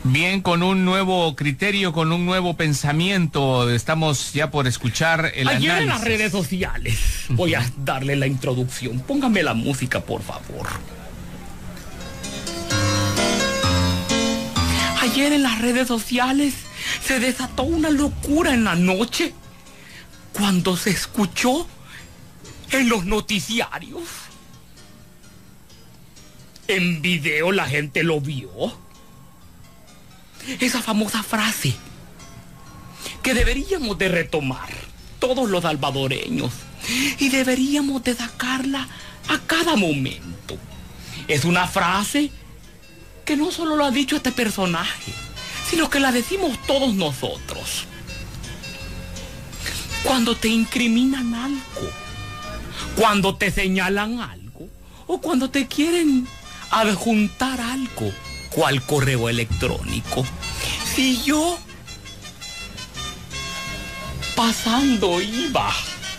Bien, con un nuevo criterio, con un nuevo pensamiento, estamos ya por escuchar el análisis. Ayer en las redes sociales, voy a darle la introducción. Póngame la música, por favor. Ayer en las redes sociales se desató una locura en la noche cuando se escuchó en los noticiarios. En video la gente lo vio. Esa famosa frase que deberíamos de retomar todos los salvadoreños y deberíamos de sacarla a cada momento. Es una frase que no solo lo ha dicho este personaje, sino que la decimos todos nosotros. Cuando te incriminan algo, cuando te señalan algo o cuando te quieren adjuntar algo, ¿cuál correo electrónico? Si yo pasando iba.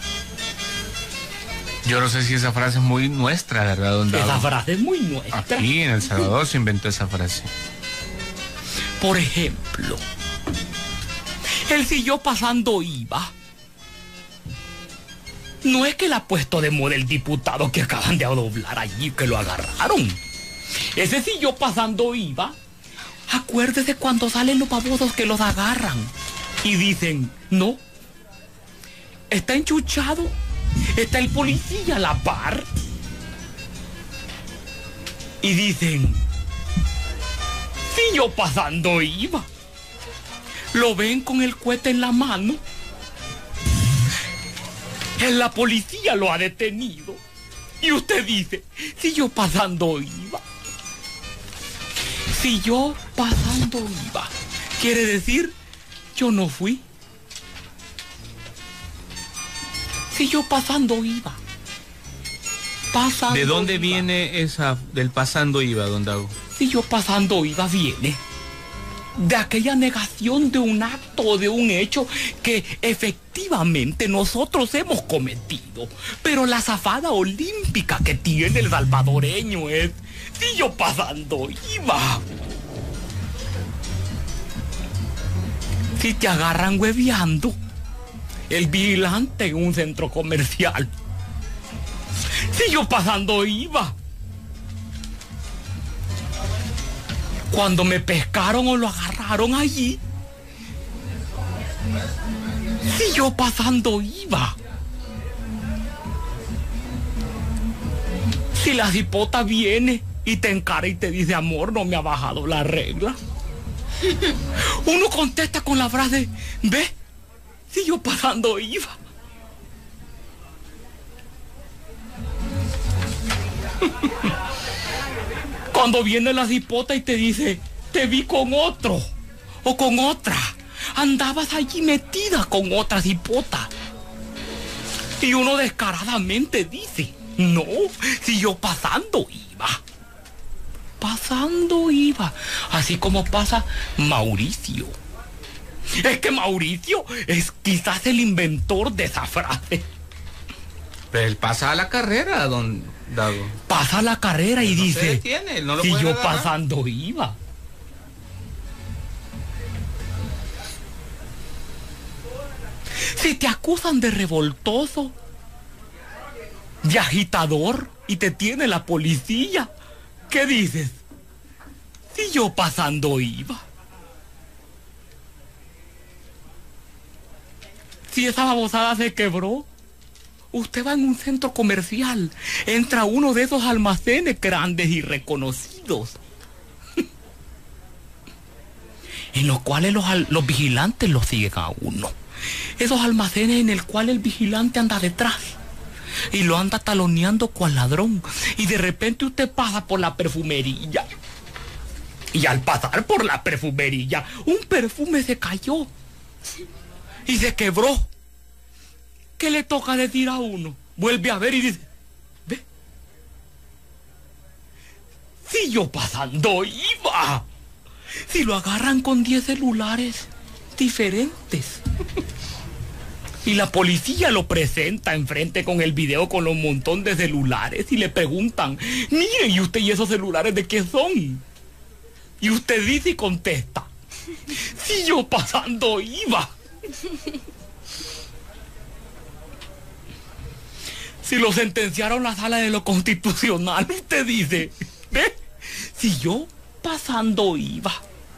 Yo no sé si esa frase es muy nuestra, ¿verdad, don Dago? Esa frase es muy nuestra. Aquí en El Salvador se inventó esa frase. Por ejemplo, el si yo pasando iba. No es que la ha puesto de moda el diputado que acaban de doblar allí, que lo agarraron. Ese si yo pasando iba, acuérdese cuando salen los babosos que los agarran y dicen, no, está enchuchado, está el policía a la par. Y dicen, si yo pasando iba, lo ven con el cohete en la mano. La policía lo ha detenido. Y usted dice, si yo pasando iba. Si yo pasando iba, quiere decir, yo no fui. Si yo pasando iba. Pasando ¿De dónde iba. viene esa del pasando iba, don Dago? Si yo pasando iba viene de aquella negación de un acto o de un hecho que efectivamente nosotros hemos cometido. Pero la zafada olímpica que tiene el salvadoreño es, si yo pasando iba. Si te agarran hueveando, el vigilante en un centro comercial, si yo pasando iba. Cuando me pescaron o lo agarraron allí, si yo pasando iba. Si la cipota viene y te encara y te dice, amor, no me ha bajado la regla, uno contesta con la frase, ve, si yo pasando iba. Cuando viene la cipota y te dice, te vi con otro o con otra, andabas allí metida con otra cipota. Y uno descaradamente dice, no, si yo pasando iba. Pasando iba. Así como pasa Mauricio. Es que Mauricio es quizás el inventor de esa frase. Pero él pasa a la carrera, don Dago. Pasa la carrera y no dice, se detiene, no lo si pueden yo agarrar. pasando iba. Si te acusan de revoltoso, de agitador y te tiene la policía, ¿qué dices? Si yo pasando iba. Si esa babosada se quebró, usted va en un centro comercial, entra a uno de esos almacenes grandes y reconocidos, en los cuales los vigilantes lo siguen a uno. Esos almacenes en el cual el vigilante anda detrás y lo anda taloneando cual ladrón. Y de repente usted pasa por la perfumería. Y al pasar por la perfumería, un perfume se cayó y se quebró. ¿Qué le toca decir a uno? Vuelve a ver y dice, ve, si yo pasando iba. Si lo agarran con 10 celulares diferentes. Y la policía lo presenta enfrente con el video con un montón de celulares y le preguntan, miren, ¿y usted y esos celulares de qué son? Y usted dice y contesta, si yo pasando iba. Si lo sentenciaron a la sala de lo constitucional, usted dice, ¿ve? Si yo pasando iba.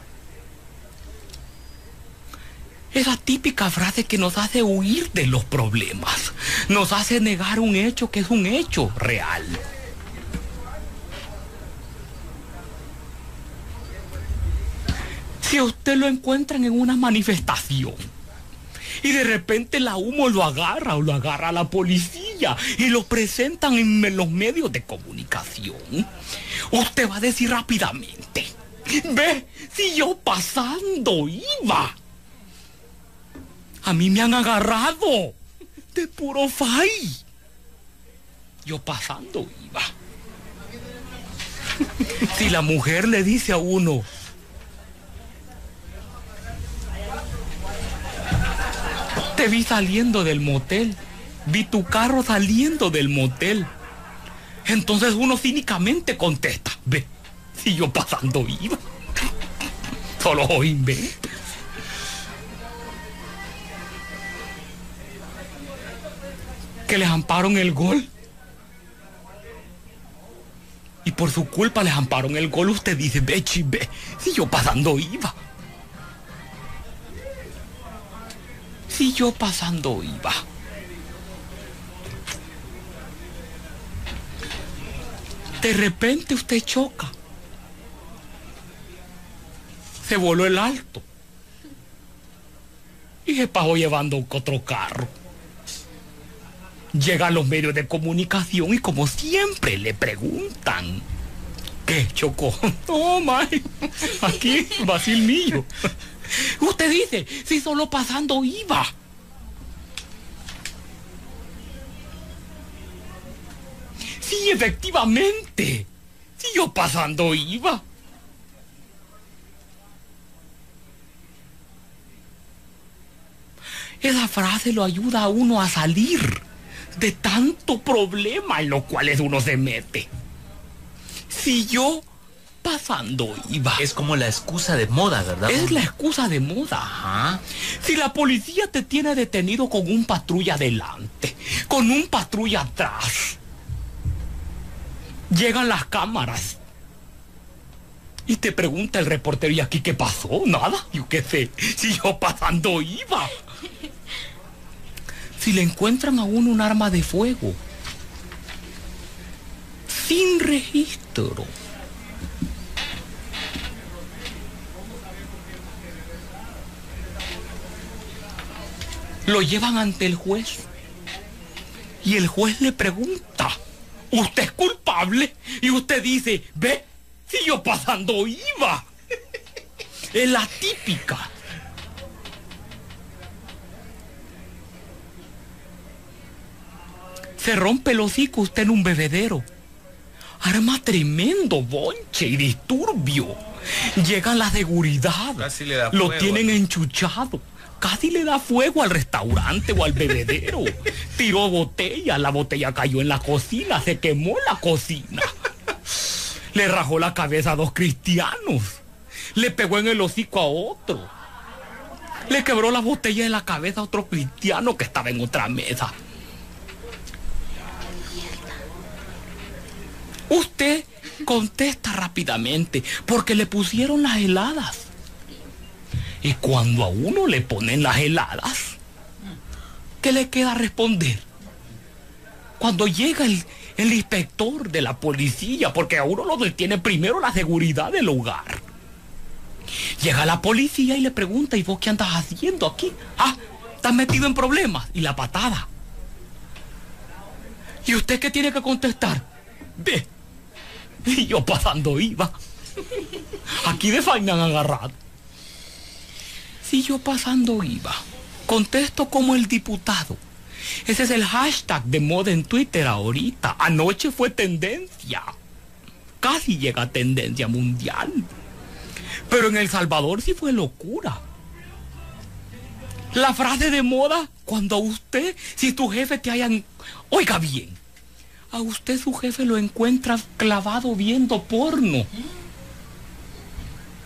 Esa típica frase que nos hace huir de los problemas, nos hace negar un hecho que es un hecho real. Si a usted lo encuentran en una manifestación y de repente la humo lo agarra o lo agarra la policía y lo presentan en los medios de comunicación, usted va a decir rápidamente, ve, si yo pasando iba. A mí me han agarrado de puro fai. Yo pasando iba. Si la mujer le dice a uno, te vi saliendo del motel, vi tu carro saliendo del motel, entonces uno cínicamente contesta, ve, si yo pasando iba. Solo invento. Que les amparon el gol. Y por su culpa les amparon el gol. Usted dice, ve, chive, si yo pasando iba. Si yo pasando iba. De repente usted choca. Se voló el alto. Y se pasó llevando otro carro. Llegan los medios de comunicación y como siempre le preguntan, ¿qué chocó? Oh, my, aquí, Basil Millo. Usted dice, si solo pasando iba. Sí, efectivamente, si yo pasando iba. Esa frase lo ayuda a uno a salir de tanto problema en los cuales uno se mete. Si yo pasando iba. Es como la excusa de moda, ¿verdad? Es la excusa de moda. Ajá. Si la policía te tiene detenido con un patrulla adelante, con un patrulla atrás, llegan las cámaras y te pregunta el reportero, ¿y aquí qué pasó? Nada, yo qué sé, si yo pasando iba. Si le encuentran a uno un arma de fuego sin registro, lo llevan ante el juez y el juez le pregunta, ¿usted es culpable? Y usted dice, ve, si yo pasando iba. Es la típica. Se rompe el hocico usted en un bebedero. Arma tremendo bonche y disturbio. Llegan la seguridad. Casi le da lo fuego. tienen enchuchado. Casi le da fuego al restaurante o al bebedero. Tiró botella, la botella cayó en la cocina, se quemó la cocina. Le rajó la cabeza a 2 cristianos. Le pegó en el hocico a otro. Le quebró la botella en la cabeza a otro cristiano que estaba en otra mesa. Usted contesta rápidamente porque le pusieron las heladas. Y cuando a uno le ponen las heladas, ¿qué le queda responder? Cuando llega el inspector de la policía, porque a uno lo detiene primero la seguridad del lugar. Llega la policía y le pregunta, ¿y vos qué andas haciendo aquí? Ah, ¿estás metido en problemas? Y la patada. ¿Y usted qué tiene que contestar? Ve. Y yo pasando iba. Aquí de faina han agarrado. Si yo pasando iba, contesto como el diputado. Ese es el hashtag de moda en Twitter ahorita. Anoche fue tendencia. Casi llega a tendencia mundial. Pero en El Salvador sí fue locura. La frase de moda, cuando a usted, si tu jefe te hayan... Oiga bien. A usted su jefe lo encuentra clavado viendo porno.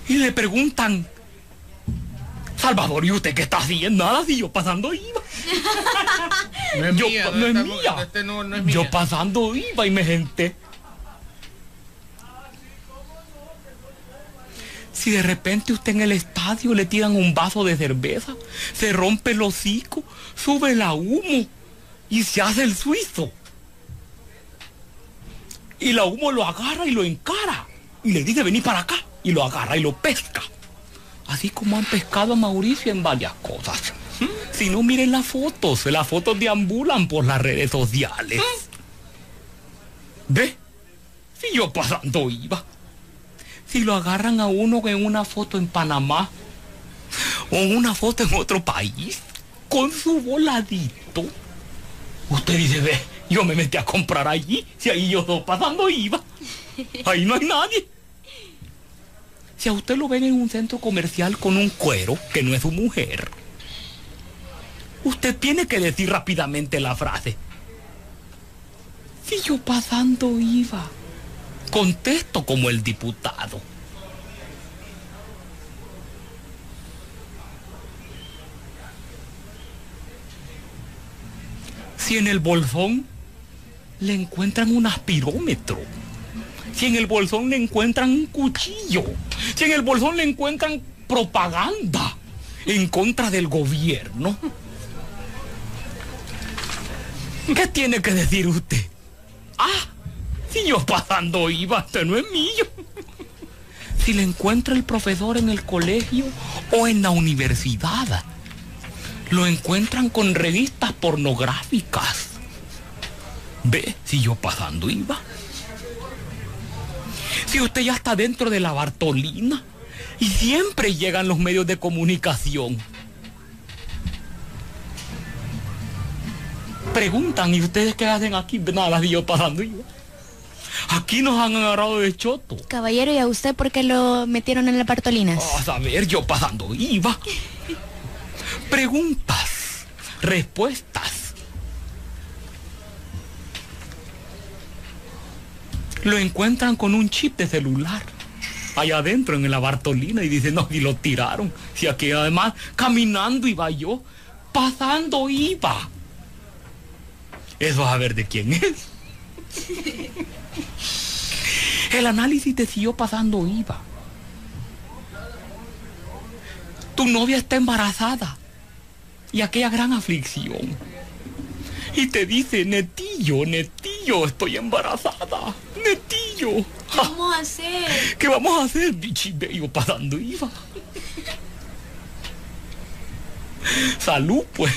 Y le preguntan, Salvador, ¿y usted qué está haciendo? Nada, si yo pasando iba. No es mía, no es mía. No es mía. Yo pasando iba y me senté. Si de repente usted en el estadio le tiran un vaso de cerveza, se rompe el hocico, sube la humo y se hace el suizo. Y la humo lo agarra y lo encara. Y le dice, vení para acá. Y lo agarra y lo pesca. Así como han pescado a Mauricio en varias cosas. Si no, miren las fotos deambulan por las redes sociales. ¿Ve? Si yo pasando iba. Si lo agarran a uno en una foto en Panamá o en una foto en otro país, con su voladito, usted dice, ve, yo me metí a comprar allí, si ahí yo dos pasando iba. Ahí no hay nadie. Si a usted lo ven en un centro comercial con un cuero que no es su mujer, usted tiene que decir rápidamente la frase, si yo pasando iba. Contesto como el diputado. Si en el bolsón le encuentran un aspirómetro, si en el bolsón le encuentran un cuchillo, si en el bolsón le encuentran propaganda en contra del gobierno, ¿qué tiene que decir usted? Ah, si yo pasando iba, este no es mío. Si le encuentra el profesor en el colegio o en la universidad, lo encuentran con revistas pornográficas. Ve, si yo pasando iba. Si usted ya está dentro de la Bartolina y siempre llegan los medios de comunicación. Preguntan, ¿y ustedes qué hacen aquí? Nada, si yo pasando iba. Aquí nos han agarrado de choto. Caballero, ¿y a usted por qué lo metieron en las Bartolinas? A saber, yo pasando iba. Preguntas, respuestas. Lo encuentran con un chip de celular allá adentro en la Bartolina y dicen, no, y lo tiraron. Si aquí además caminando iba yo, pasando iba. Eso a ver de quién es. El análisis te siguió pasando iba. Tu novia está embarazada y aquella gran aflicción. Y te dice, Netillo, Netillo, estoy embarazada. Netillo. ¿Qué vamos a hacer? ¿Qué vamos a hacer? Bichibello pasando iba. Salud, pues.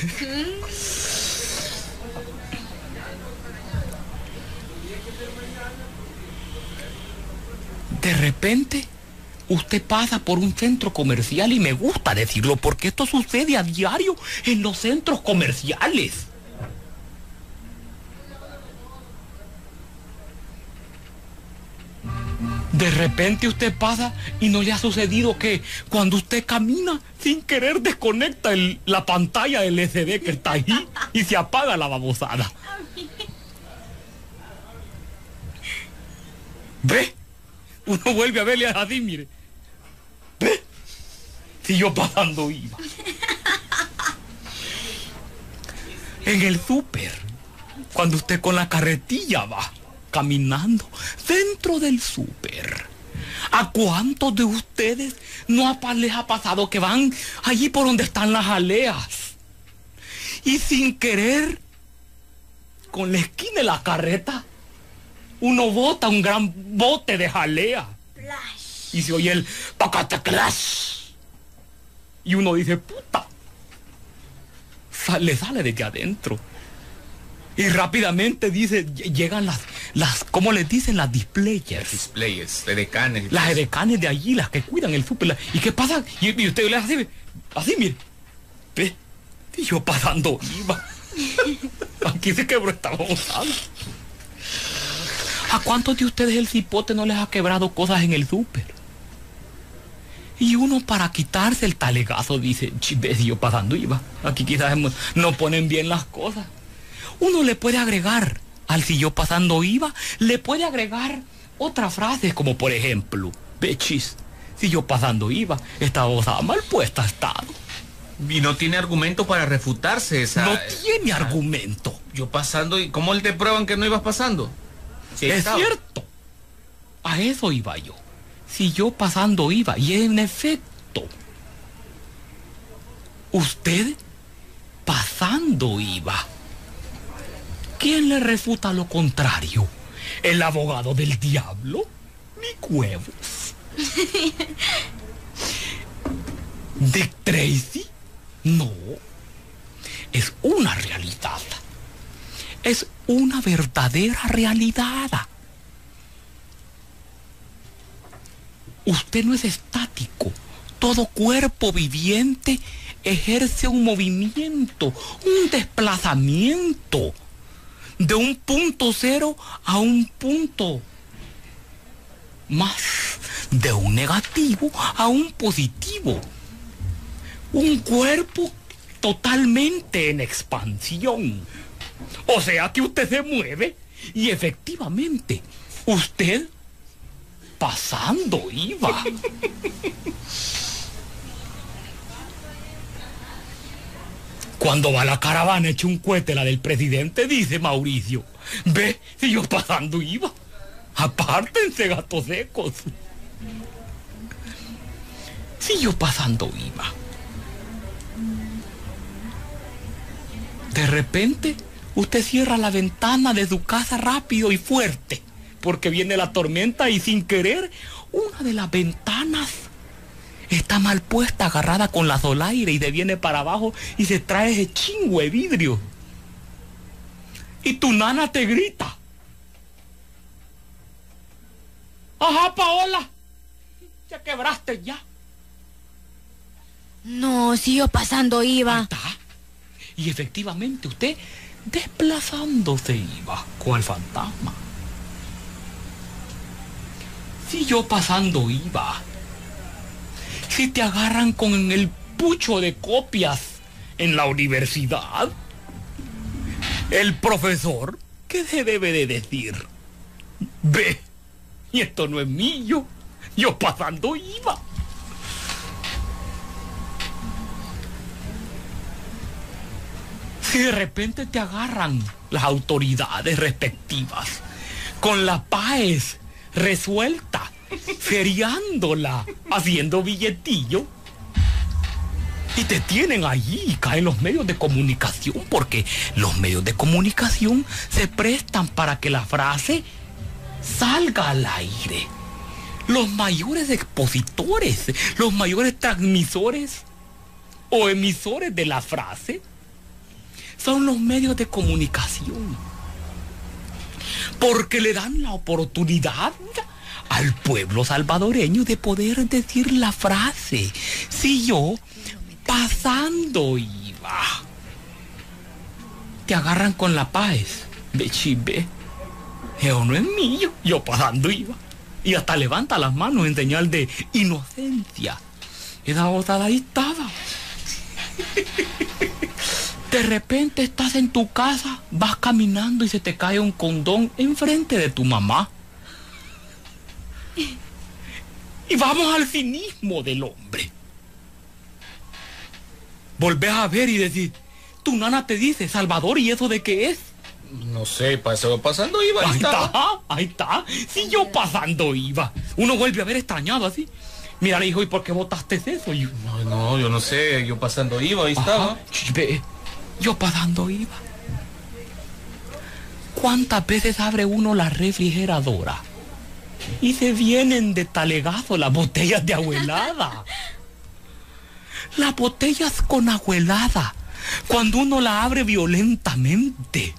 De repente, usted pasa por un centro comercial y me gusta decirlo porque esto sucede a diario en los centros comerciales. De repente usted pasa y no le ha sucedido que cuando usted camina sin querer desconecta la pantalla LCD que está ahí y se apaga la babosada. ¿Ve? Uno vuelve a verle así, mire. ¿Ve? Si yo pasando iba. En el súper, cuando usted con la carretilla va caminando dentro del súper, ¿a cuántos de ustedes no les ha pasado que van allí por donde están las aleas y sin querer, con la esquina de la carreta, uno bota un gran bote de jalea y se oye el tacataclash y uno dice, puta, le sale desde adentro y rápidamente dice, llegan las ¿cómo les dicen? Las displayers. Displayers, edecanes. Las edecanes de allí, las que cuidan el súper. ¿Y qué pasa? Y usted le hace así, mire. Ve, y yo pasando iba. Aquí se quebró esta babosada. ¿A cuántos de ustedes el cipote no les ha quebrado cosas en el súper? Y uno para quitarse el talegazo dice, ves, yo pasando iba. Aquí quizás no ponen bien las cosas. Uno le puede agregar, al si yo pasando iba, le puede agregar otras frases como por ejemplo, bechis, Si yo pasando iba, esta osada mal puesta ha estado. Y no tiene argumento para refutarse esa... No tiene argumento. Yo pasando y... ¿Cómo te prueban que no ibas pasando? Sí, Es estaba. cierto. A eso iba yo. Si yo pasando iba, y en efecto, usted pasando iba. ¿Quién le refuta lo contrario? ¿El abogado del diablo? Ni huevos. ¿Dick Tracy? No. Es una realidad. Es una verdadera realidad. Usted no es estático. Todo cuerpo viviente ejerce un movimiento, un desplazamiento de un punto cero a un punto más, de un negativo a un positivo. Un cuerpo totalmente en expansión. O sea que usted se mueve y efectivamente usted pasando iba. Cuando va la caravana hecha un cohete, la del presidente, dice Mauricio, ve, si yo pasando iba. Apártense, gatos secos. Si yo pasando iba. De repente, usted cierra la ventana de su casa rápido y fuerte, porque viene la tormenta y sin querer, una de las ventanas está mal puesta, agarrada con la solaire y se viene para abajo y se trae ese chingo de vidrio. Y tu nana te grita. Ajá, Paola, ya quebraste ya. No, si yo pasando Ahí iba. está. Y efectivamente usted desplazándose iba, cual fantasma. Si yo pasando iba. Si te agarran con el pucho de copias en la universidad, el profesor, ¿qué se debe de decir? Ve, y esto no es mío, yo pasando iba. Si de repente te agarran las autoridades respectivas con la PAES resuelta, feriándola, haciendo billetillo, y te tienen allí y caen los medios de comunicación, porque los medios de comunicación se prestan para que la frase salga al aire. Los mayores expositores, los mayores transmisores o emisores de la frase son los medios de comunicación, porque le dan la oportunidad al pueblo salvadoreño de poder decir la frase. Si yo pasando iba. Te agarran con la paz de chive. Eso no es mío, yo pasando iba. Y hasta levanta las manos en señal de inocencia. Esa botada ahí estaba. De repente estás en tu casa, vas caminando y se te cae un condón enfrente de tu mamá. Y vamos al cinismo del hombre. Volvés a ver y decís, tu nana te dice, Salvador, ¿y eso de qué es? No sé, pasando iba. Ahí está, ahí está. Si yo pasando iba. Uno vuelve a ver extrañado así. Mira, hijo, ¿y por qué botaste eso? Y yo, No, yo no sé, yo pasando iba, ahí estaba. Ve, yo pasando iba. ¿Cuántas veces abre uno la refrigeradora y se vienen de talegazo las botellas de abuelada? Las botellas con abuelada, cuando uno la abre violentamente,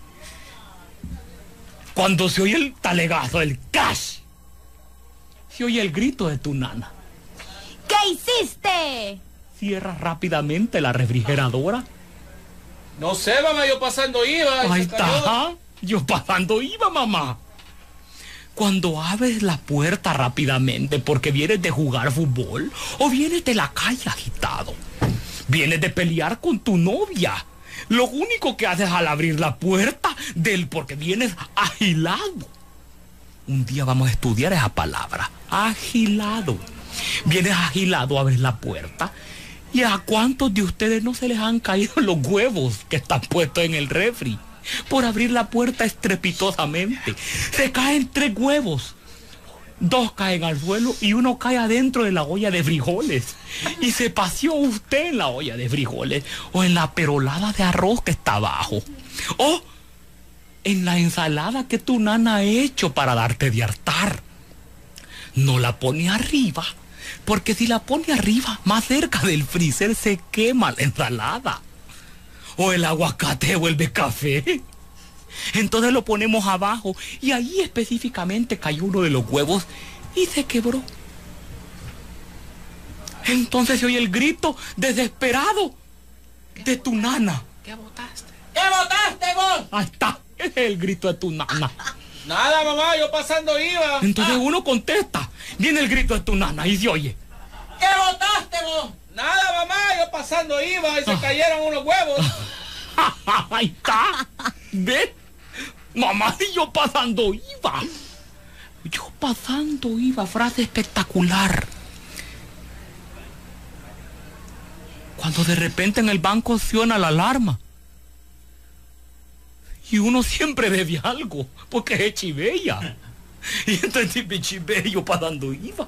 cuando se oye el talegazo, el cash, se oye el grito de tu nana. ¿Qué hiciste? Cierra rápidamente la refrigeradora. No sé, mamá, yo pasando iba. Ahí está, yo pasando iba, mamá. Cuando abres la puerta rápidamente porque vienes de jugar fútbol o vienes de la calle agitado, vienes de pelear con tu novia, lo único que haces al abrir la puerta porque vienes agilado. Un día vamos a estudiar esa palabra, agilado. Vienes agilado a ver la puerta. ¿Y a cuántos de ustedes no se les han caído los huevos que están puestos en el refri? Por abrir la puerta estrepitosamente. Se caen 3 huevos. 2 caen al suelo y 1 cae adentro de la olla de frijoles. Y se paseó usted en la olla de frijoles o en la perolada de arroz que está abajo. O en la ensalada que tu nana ha hecho para darte de hartar. No la pone arriba, porque si la pone arriba, más cerca del freezer se quema la ensalada. O el aguacate se vuelve café. Entonces lo ponemos abajo y ahí específicamente cayó uno de los huevos y se quebró. Entonces se oye el grito desesperado de tu nana. ¿Qué botaste? ¿Qué botaste vos? Ahí está, ese es el grito de tu nana. Nada, mamá, yo pasando iba. Entonces uno contesta, viene el grito de tu nana y se oye. ¿Qué botaste vos? Nada, mamá, yo pasando iba y se cayeron unos huevos. Ahí está. ¿Ves? Mamá, y yo pasando iba. Yo pasando iba, frase espectacular. Cuando de repente en el banco suena la alarma. Y uno siempre debe algo, porque es chivella. Y entonces me chivé, yo pasando iba.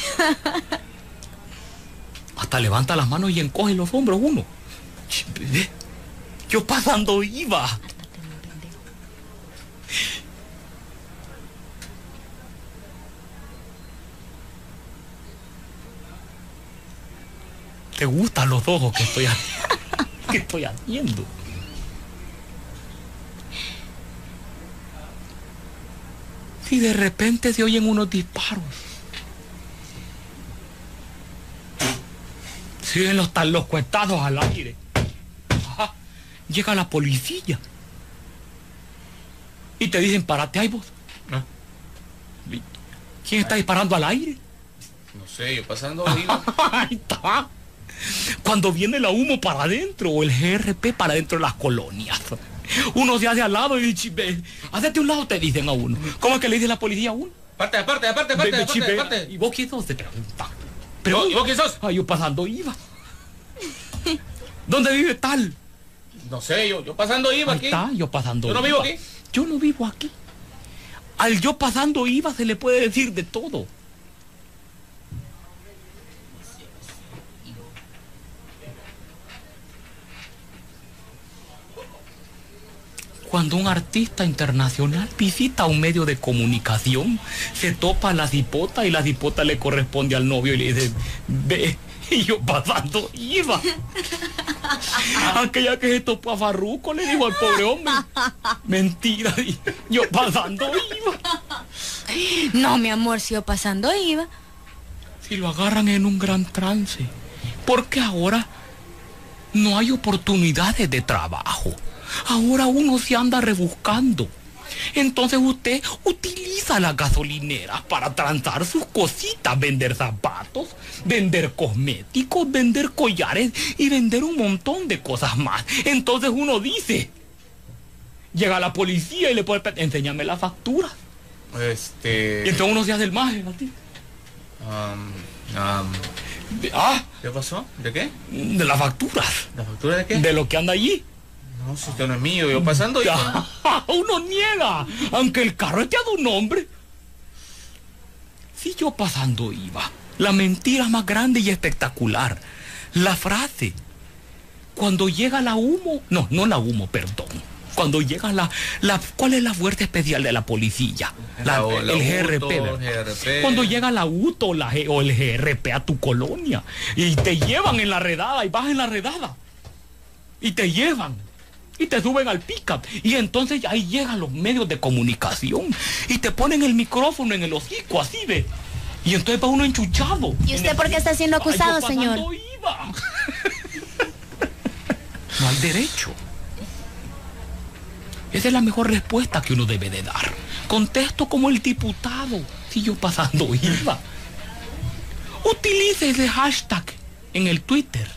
Hasta levanta las manos y encoge los hombros uno. Chivé. Yo pasando iba. ¿Te gustan los ojos que estoy haciendo? Si de repente se oyen unos disparos. Se oyen los cuetados al aire. Ajá. Llega la policía. Y te dicen, párate ahí vos. ¿Ah? ¿Quién está disparando al aire? No sé, yo pasando iba. Ahí está. Cuando viene la humo para adentro o el GRP para adentro de las colonias. Uno se hace al lado y dice, hazte un lado, te dicen a uno. ¿Cómo es que le dice la policía a uno? Aparte. ¿Y vos quién sos? Te preguntan. ¿Y vos quién sos? Yo pasando iba. ¿Dónde vive tal? No sé, yo pasando iba Ahí aquí. está, yo pasando ¿Yo no iba. vivo aquí? Yo no vivo aquí. Al yo pasando iba se le puede decir de todo. Cuando un artista internacional visita un medio de comunicación, se topa a la cipota y la cipota le corresponde al novio y le dice, ve, y yo pasando iba. Aquella que se topó a Farruko le dijo al pobre hombre, mentira, yo pasando iba. No, mi amor, si yo pasando iba. Si lo agarran en un gran trance, porque ahora no hay oportunidades de trabajo. Ahora uno se anda rebuscando. Entonces usted utiliza las gasolineras para transar sus cositas, vender zapatos, vender cosméticos, vender collares y vender un montón de cosas más. Entonces uno dice, llega la policía y le puede enséñame la factura. Y entonces uno se hace el maje, ¿sí? ¿Qué pasó? ¿De qué? De las facturas. ¿La factura de qué? De lo que anda allí. No, si esto no es mío, yo pasando iba. Uno niega, aunque el carro esté a tu nombre. Si yo pasando iba, la mentira más grande y espectacular, la frase, cuando llega la humo, no la humo, perdón, cuando llega ¿cuál es la fuerza especial de la policía? El GRP, ¿verdad? Cuando llega la UTO o el GRP a tu colonia y te llevan en la redada y vas en la redada y te llevan y te suben al pick-up y entonces ahí llegan los medios de comunicación y te ponen el micrófono en el hocico, así ve. Y entonces va uno enchuchado. ¿Y usted por qué está siendo acusado, señor? Iba. No al derecho. Esa es la mejor respuesta que uno debe de dar. Contesto como el diputado, si yo pasando iba. Utilice ese hashtag en el Twitter.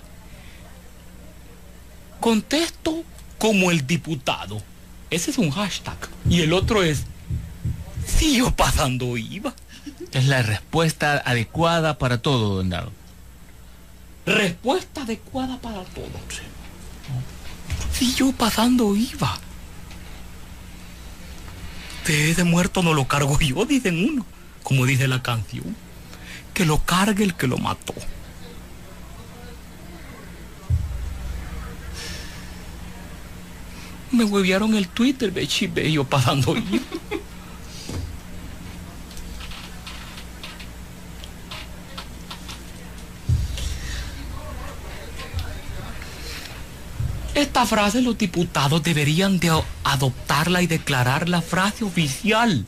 Contesto como el diputado. Ese es un hashtag. Y el otro es, si yo pasando iba. Es la respuesta adecuada para todo, don Dado. Respuesta adecuada para todo. Si yo pasando iba. De ese muerto no lo cargo yo, dicen uno. Como dice la canción. Que lo cargue el que lo mató. Me huevearon el Twitter, ve yo pasando iba. Esta frase los diputados deberían de adoptarla y declararla frase oficial.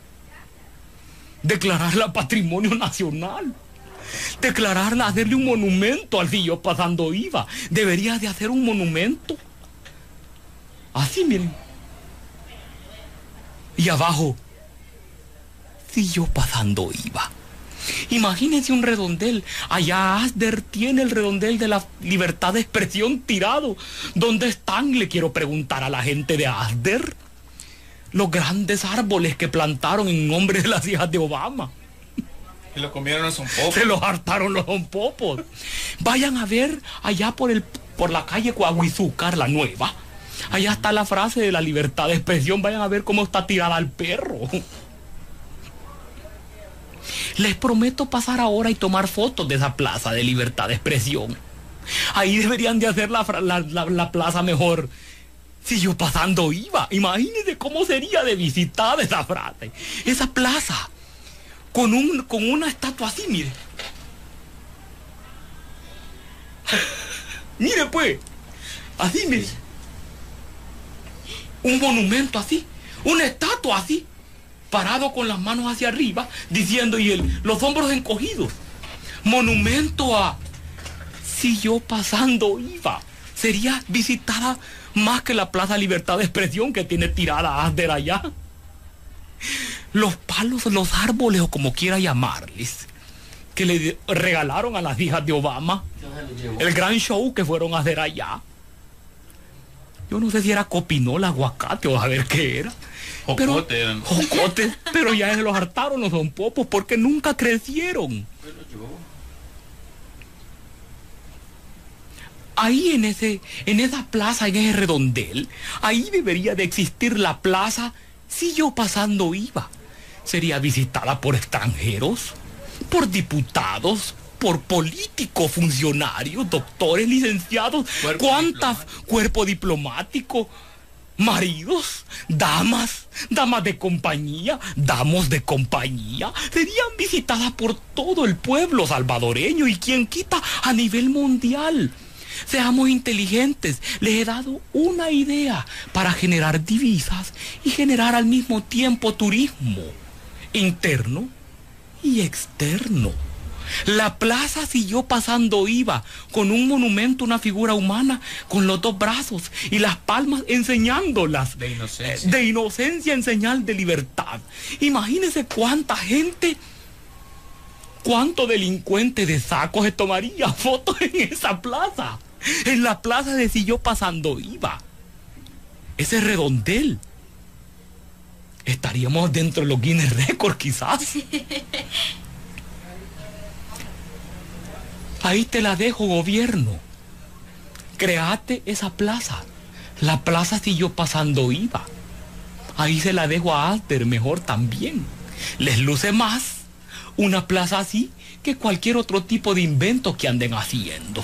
Declararla patrimonio nacional. Declararla, hacerle un monumento al Si Yo Pasando Iba. Debería de hacer un monumento. Así, miren. Y abajo, Si Yo Pasando Iba. Imagínense un redondel. Allá Asder tiene el redondel de la libertad de expresión tirado. ¿Dónde están? Le quiero preguntar a la gente de Asder. Los grandes árboles que plantaron en nombre de las hijas de Obama. Se lo comieron los zompopos. Se los hartaron los zompopos. Vayan a ver allá por la calle Coahuizúcar, la nueva. Allá está la frase de la libertad de expresión. Vayan a ver cómo está tirada al perro. Les prometo pasar ahora y tomar fotos de esa plaza de libertad de expresión. Ahí deberían de hacer la plaza mejor. Si Yo Pasando Iba. Imagínense cómo sería de visitada esa frase. Esa plaza. Con una estatua así, mire. Mire pues. Así, mire. Un monumento así. Una estatua así. Parado con las manos hacia arriba, diciendo los hombros encogidos. Monumento a Si Yo Pasando Iba. Sería visitada más que la Plaza Libertad de Expresión que tiene tirada Asder allá. Los palos, los árboles o como quiera llamarles, que le regalaron a las hijas de Obama. El gran show que fueron a hacer allá. Yo no sé si era copinola, aguacate o a ver qué era. Jocotes, pero ya se los hartaron los zompopos porque nunca crecieron. Ahí en esa plaza, en ese redondel, ahí debería de existir la plaza Si Yo Pasando Iba. Sería visitada por extranjeros, por diputados, por políticos, funcionarios, doctores, licenciados, cuerpo diplomático, maridos, damas de compañía, damos de compañía, serían visitadas por todo el pueblo salvadoreño y quien quita a nivel mundial. Seamos inteligentes, les he dado una idea para generar divisas y generar al mismo tiempo turismo interno y externo. La plaza Si Yo Pasando Iba, con un monumento, una figura humana, con los dos brazos y las palmas enseñándolas. De inocencia en señal de libertad. Imagínense cuánta gente, cuánto delincuente de saco se tomaría fotos en esa plaza. En la plaza de Si Yo Pasando Iba. Ese redondel. Estaríamos dentro de los Guinness Records quizás. Ahí te la dejo, gobierno. Créate esa plaza. La plaza Si Yo Pasando Iba. Ahí se la dejo a Asder mejor también. Les luce más una plaza así que cualquier otro tipo de invento que anden haciendo.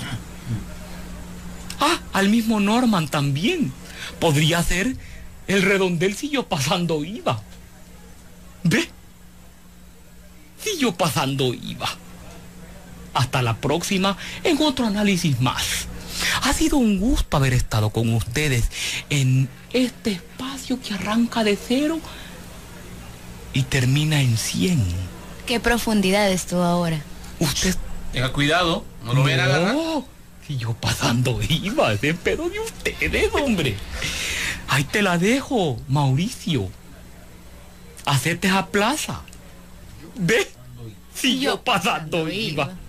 Al mismo Norman también. Podría ser el redondel Si Yo Pasando Iba. ¿Ve? Si Yo Pasando Iba. Hasta la próxima en otro análisis más. Ha sido un gusto haber estado con ustedes en este espacio que arranca de 0 y termina en 100. ¿Qué profundidad estuvo ahora? Usted... Tenga cuidado, no lo vayan a agarrar. Si Yo Pasando Iba, ese pedo de ustedes, hombre. Ahí te la dejo, Mauricio. Hacete esa plaza. ¿Ve? Si Yo Pasando Iba.